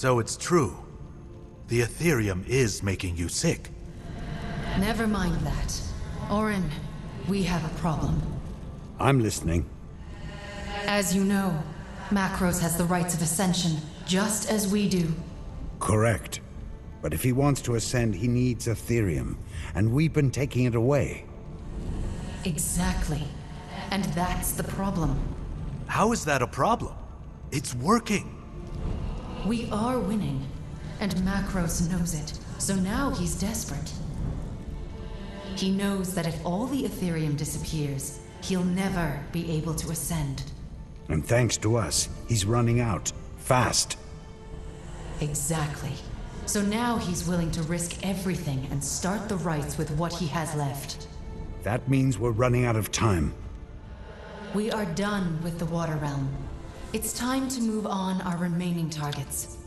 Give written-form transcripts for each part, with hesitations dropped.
So it's true. The Aetherium is making you sick. Never mind that. Orin, we have a problem. I'm listening. As you know, Macros has the rights of ascension, just as we do. Correct. But if he wants to ascend, he needs Aetherium, and we've been taking it away. Exactly. And that's the problem. How is that a problem? It's working. We are winning, and Macros knows it, so now he's desperate. He knows that if all the Aetherium disappears, he'll never be able to ascend. And thanks to us, he's running out. Fast. Exactly. So now he's willing to risk everything and start the rites with what he has left. That means we're running out of time. We are done with the Water Realm. It's time to move on our remaining targets.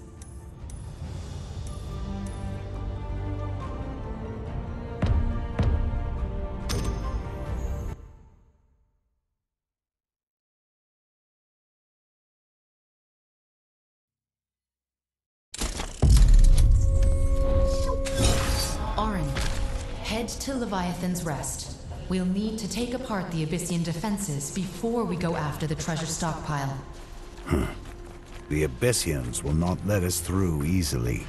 Orin, head to Leviathan's Rest. We'll need to take apart the Abyssian defenses before we go after the treasure stockpile. The Abyssians will not let us through easily.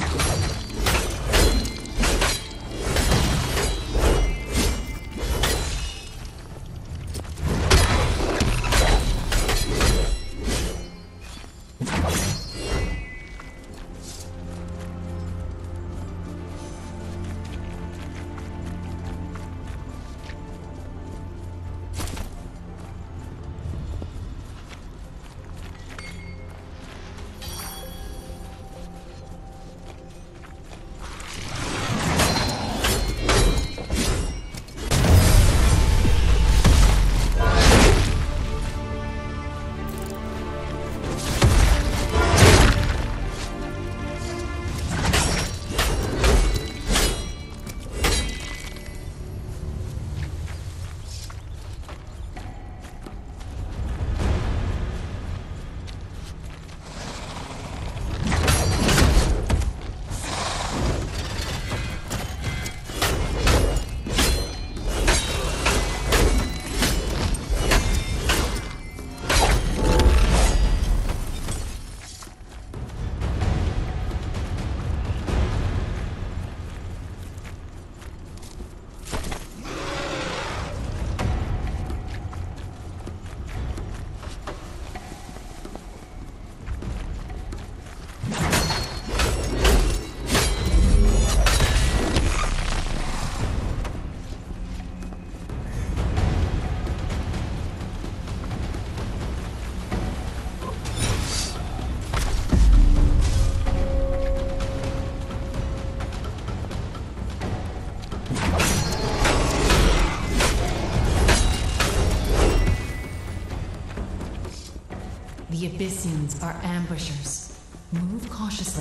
The Abyssians are ambushers. Move cautiously.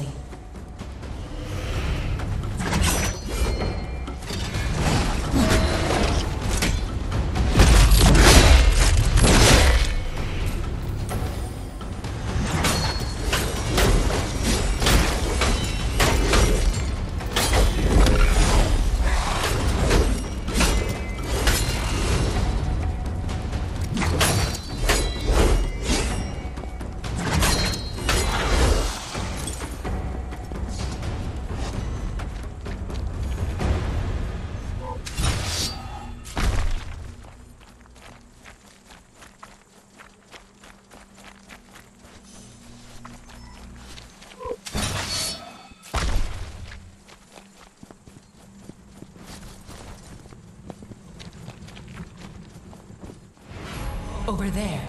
Over there.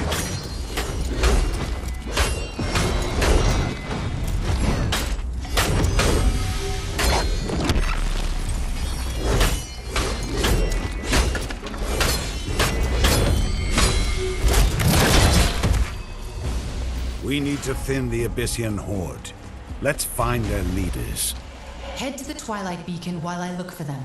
We need to thin the Abyssian horde. Let's find their leaders. Head to the Twilight Beacon while I look for them.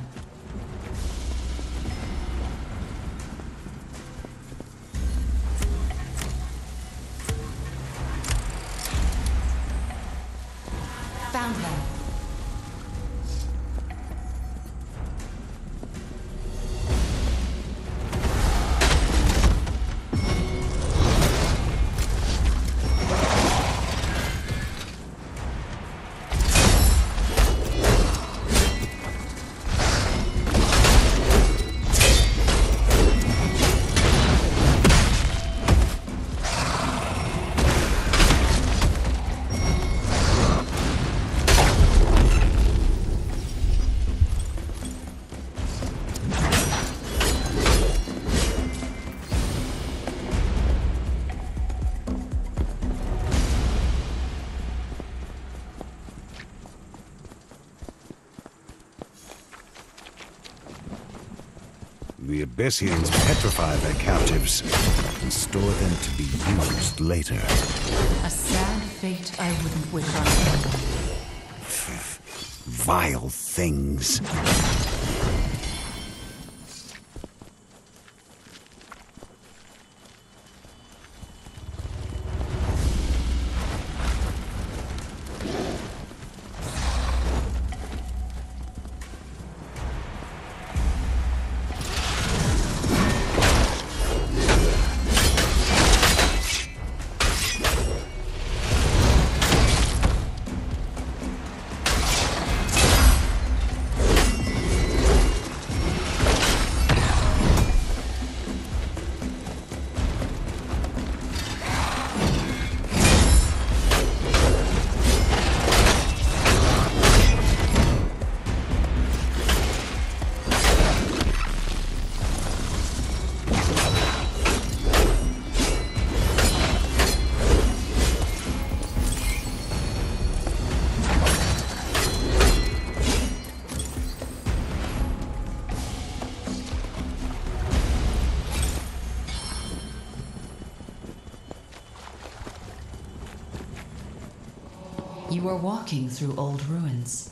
The Abyssians petrify their captives and store them to be used later. A sad fate I wouldn't wish on anyone. Vile things. You are walking through old ruins.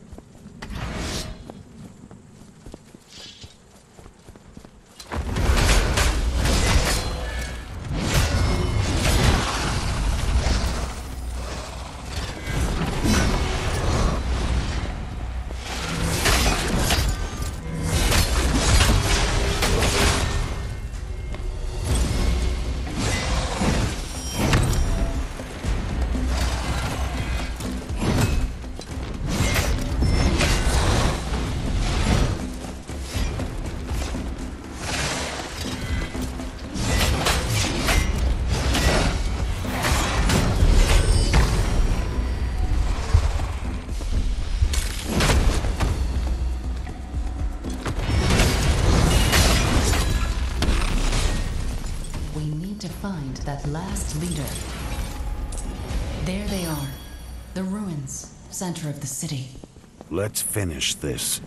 Find that last leader. There they are. The ruins, center of the city. Let's finish this.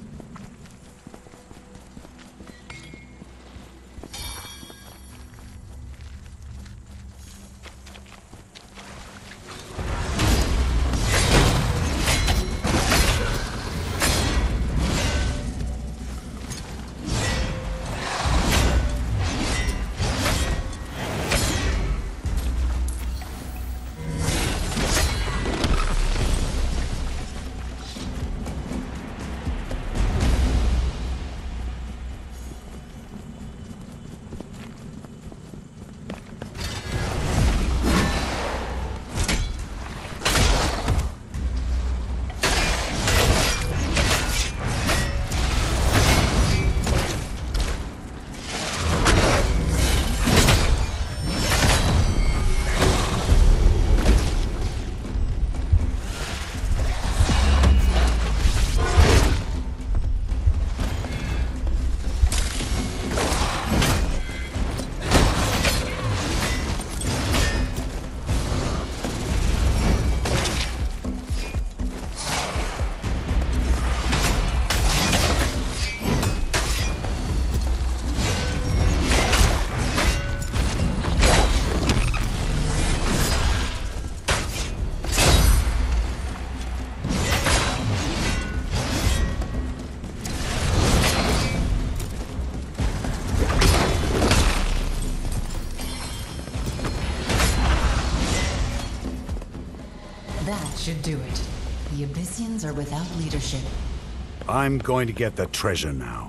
That should do it. The Abyssians are without leadership. I'm going to get the treasure now.